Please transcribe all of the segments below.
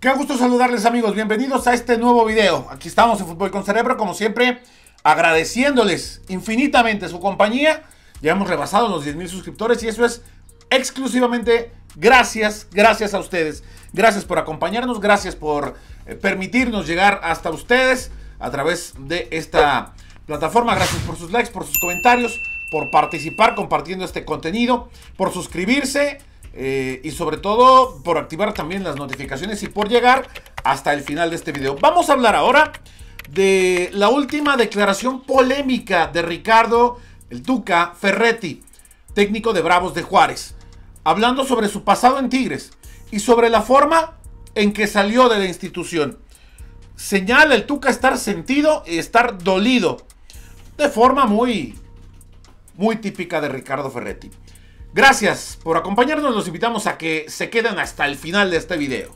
Qué gusto saludarles, amigos, bienvenidos a este nuevo video. Aquí estamos en Fútbol con Cerebro, como siempre, agradeciéndoles infinitamente su compañía. Ya hemos rebasado los 10,000 suscriptores y eso es exclusivamente gracias a ustedes. Gracias por acompañarnos, gracias por permitirnos llegar hasta ustedes a través de esta plataforma. Gracias por sus likes, por sus comentarios, por participar compartiendo este contenido, por suscribirse. Y sobre todo por activar también las notificaciones y por llegar hasta el final de este video. Vamos a hablar ahora de la última declaración polémica de Ricardo el Tuca Ferretti, técnico de Bravos de Juárez, hablando sobre su pasado en Tigres y sobre la forma en que salió de la institución. Señala el Tuca estar sentido y estar dolido, de forma muy típica de Ricardo Ferretti. Gracias por acompañarnos, los invitamos a que se queden hasta el final de este video.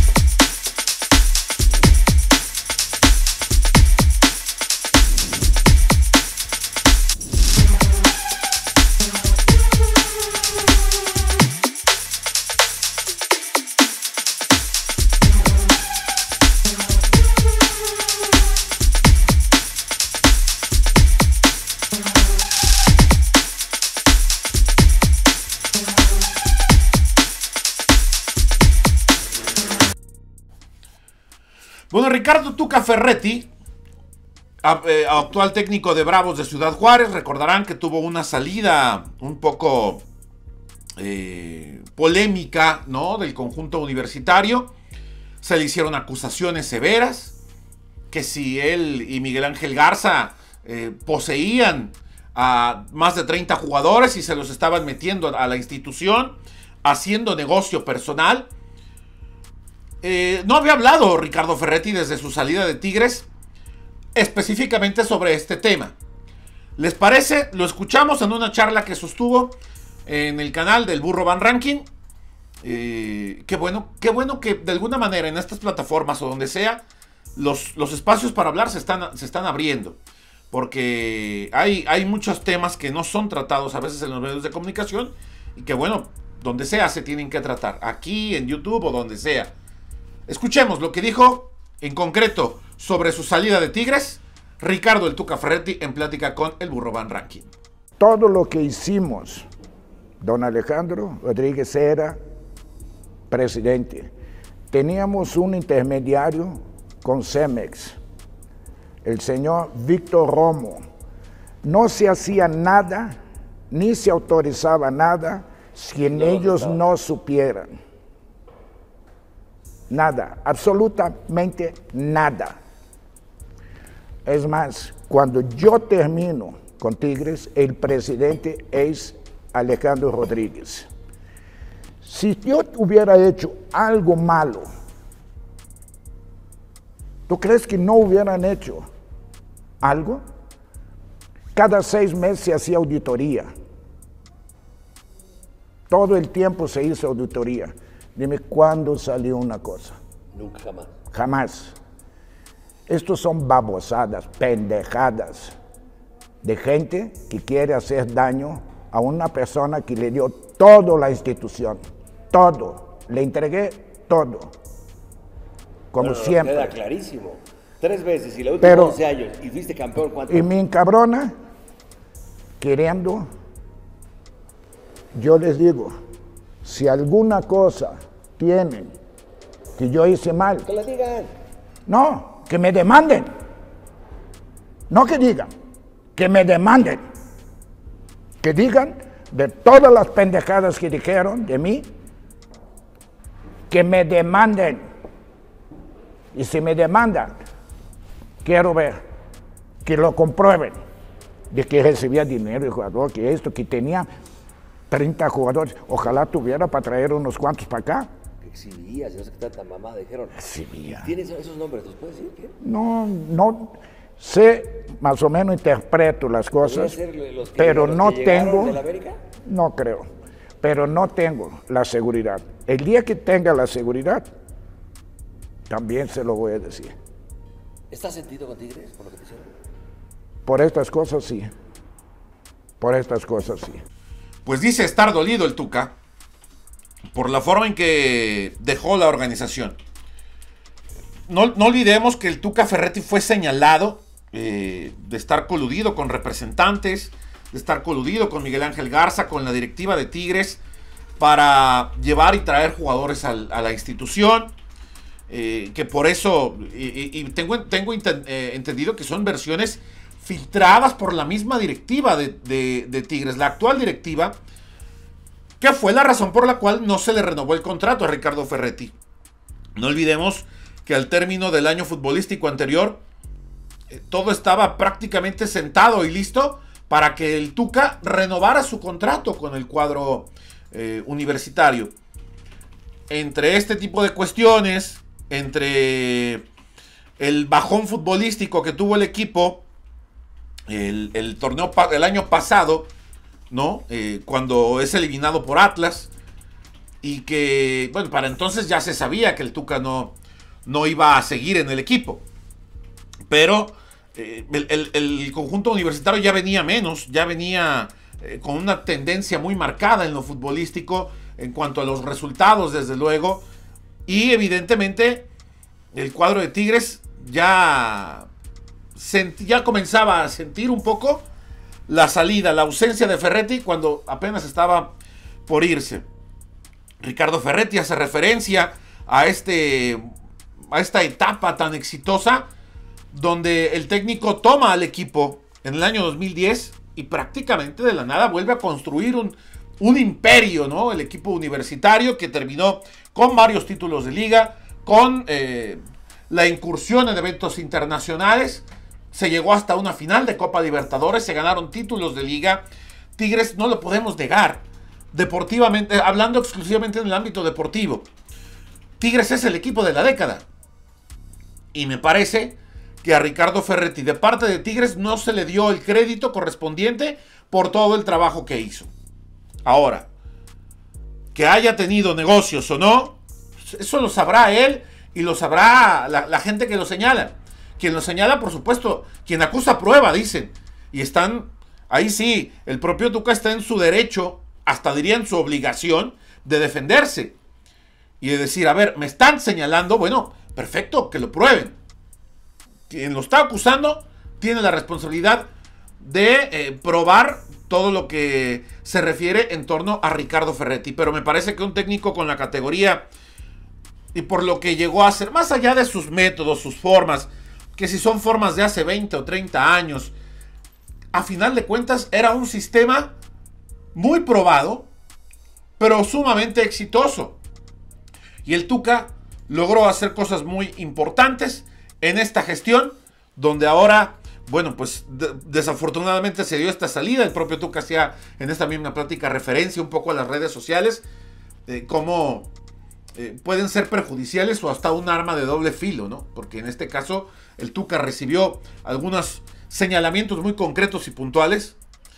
Bueno, Ricardo Tuca Ferretti, actual técnico de Bravos de Ciudad Juárez, recordarán que tuvo una salida un poco polémica, ¿no?, del conjunto universitario. Se le hicieron acusaciones severas, que si él y Miguel Ángel Garza poseían a más de 30 jugadores y se los estaban metiendo a la institución, haciendo negocio personal. No había hablado Ricardo Ferretti desde su salida de Tigres específicamente sobre este tema. ¿Les parece? Lo escuchamos en una charla que sostuvo en el canal del Burro Van Ranking. Qué bueno que de alguna manera en estas plataformas o donde sea los espacios para hablar se están abriendo, porque hay muchos temas que no son tratados a veces en los medios de comunicación y que, bueno, donde sea se tienen que tratar, aquí en YouTube o donde sea. Escuchemos lo que dijo en concreto sobre su salida de Tigres Ricardo el Tuca Ferretti en plática con el Burro Van Ranking. Todo lo que hicimos, don Alejandro Rodríguez era presidente. Teníamos un intermediario con Cemex, el señor Víctor Romo. No se hacía nada, ni se autorizaba nada, si ellos no supieran. Nada, absolutamente nada. Es más, cuando yo termino con Tigres, el presidente es Alejandro Rodríguez. Si yo hubiera hecho algo malo, ¿tú crees que no hubieran hecho algo? Cada 6 meses se hacía auditoría. Todo el tiempo se hizo auditoría. Dime, ¿cuándo salió una cosa? Nunca, jamás. Jamás. Estos son babosadas, pendejadas de gente que quiere hacer daño a una persona que le dio todo la institución. Todo. Le entregué todo. Como siempre. Queda clarísimo. 3 veces y la última 11 años. Y fuiste campeón, ¿cuánto? Y me encabrona queriendo. Yo les digo, si alguna cosa tienen que yo hice mal, que la digan. No, que me demanden. No que digan, que me demanden. Que digan de todas las pendejadas que dijeron de mí, que me demanden. Y si me demandan, quiero ver que lo comprueben de que recibía dinero de jugador, que esto, que tenía 30 jugadores. Ojalá tuviera para traer unos cuantos para acá. Que exhibías, no sé qué tanta mamada dijeron. Exhibía. ¿Tienes esos nombres? ¿Los puedes decir? ¿Qué? No. Sé, más o menos interpreto las cosas, pero no tengo. ¿De la América? No creo. Pero no tengo la seguridad. El día que tenga la seguridad, también se lo voy a decir. ¿Estás sentido con Tigres por lo que te hicieron? Por estas cosas sí. Por estas cosas sí. Pues dice estar dolido el Tuca por la forma en que dejó la organización. no olvidemos que el Tuca Ferretti fue señalado de estar coludido con representantes, de estar coludido con Miguel Ángel Garza, con la directiva de Tigres, para llevar y traer jugadores a la institución. Que por eso, y tengo entendido que son versiones filtradas por la misma directiva de Tigres, la actual directiva, que fue la razón por la cual no se le renovó el contrato a Ricardo Ferretti. No olvidemos que al término del año futbolístico anterior, todo estaba prácticamente sentado y listo para que el Tuca renovara su contrato con el cuadro universitario. Entre este tipo de cuestiones, entre el bajón futbolístico que tuvo el equipo el torneo el año pasado, ¿no? Cuando es eliminado por Atlas, y que, bueno, para entonces ya se sabía que el Tuca no iba a seguir en el equipo, pero el conjunto universitario ya venía menos, ya venía con una tendencia muy marcada en lo futbolístico, en cuanto a los resultados, desde luego, y evidentemente el cuadro de Tigres ya comenzaba a sentir un poco la salida, la ausencia de Ferretti, cuando apenas estaba por irse. Ricardo Ferretti hace referencia a esta etapa tan exitosa, donde el técnico toma al equipo en el año 2010 y prácticamente de la nada vuelve a construir un imperio, ¿no? El equipo universitario, que terminó con varios títulos de liga, con la incursión en eventos internacionales, se llegó hasta una final de Copa Libertadores, se ganaron títulos de liga. Tigres, no lo podemos negar, deportivamente, hablando exclusivamente en el ámbito deportivo, Tigres es el equipo de la década. Y me parece que a Ricardo Ferretti, de parte de Tigres, no se le dio el crédito correspondiente por todo el trabajo que hizo. Ahora, que haya tenido negocios o no, eso lo sabrá él y lo sabrá la gente que lo señala. Quien lo señala, por supuesto, quien acusa prueba, dicen. Y están, ahí sí, el propio Tuca está en su derecho, hasta diría en su obligación, de defenderse. Y de decir, a ver, me están señalando, bueno, perfecto, que lo prueben. Quien lo está acusando tiene la responsabilidad de probar todo lo que se refiere en torno a Ricardo Ferretti. Pero me parece que un técnico con la categoría y por lo que llegó a hacer, más allá de sus métodos, sus formas, que si son formas de hace 20 o 30 años, a final de cuentas era un sistema muy probado, pero sumamente exitoso. Y el Tuca logró hacer cosas muy importantes en esta gestión, donde ahora, bueno, pues desafortunadamente se dio esta salida. El propio Tuca hacía en esta misma plática referencia un poco a las redes sociales, cómo pueden ser perjudiciales o hasta un arma de doble filo, ¿no? Porque en este caso el Tuca recibió algunos señalamientos muy concretos y puntuales,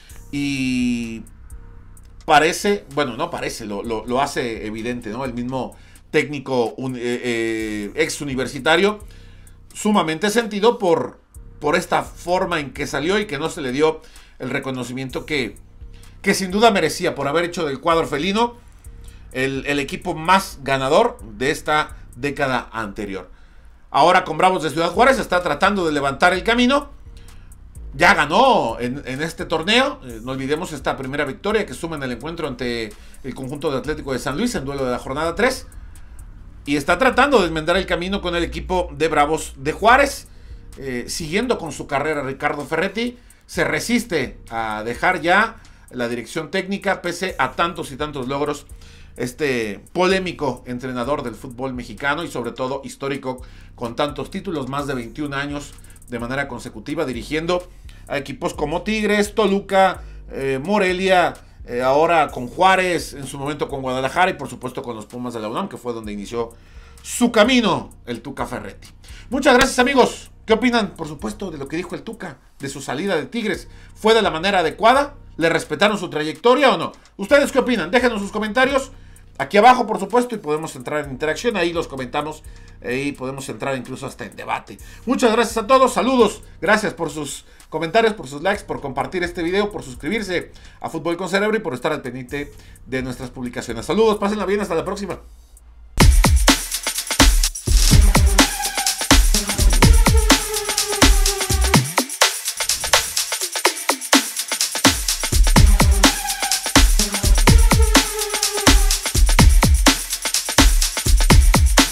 y parece, bueno, no parece, lo hace evidente, ¿no? El mismo técnico ex universitario, sumamente sentido por esta forma en que salió y que no se le dio el reconocimiento que sin duda merecía, por haber hecho del cuadro felino el equipo más ganador de esta década anterior. Ahora con Bravos de Ciudad Juárez está tratando de levantar el camino. Ya ganó en este torneo. No olvidemos esta primera victoria que suma en el encuentro ante el conjunto de Atlético de San Luis en duelo de la jornada 3. Y está tratando de enmendar el camino con el equipo de Bravos de Juárez. Siguiendo con su carrera, Ricardo Ferretti se resiste a dejar ya la dirección técnica, pese a tantos y tantos logros. Este polémico entrenador del fútbol mexicano y sobre todo histórico, con tantos títulos, más de 21 años de manera consecutiva dirigiendo a equipos como Tigres, Toluca, Morelia, ahora con Juárez, en su momento con Guadalajara y por supuesto con los Pumas de la UNAM, que fue donde inició su camino el Tuca Ferretti. Muchas gracias, amigos. ¿Qué opinan, por supuesto, de lo que dijo el Tuca, de su salida de Tigres? ¿Fue de la manera adecuada? ¿Le respetaron su trayectoria o no? ¿Ustedes qué opinan? Déjenos sus comentarios aquí abajo, por supuesto, y podemos entrar en interacción. Ahí los comentamos y podemos entrar incluso hasta en debate. Muchas gracias a todos. Saludos. Gracias por sus comentarios, por sus likes, por compartir este video, por suscribirse a Fútbol con Cerebro y por estar al pendiente de nuestras publicaciones. Saludos. Pásenla bien. Hasta la próxima.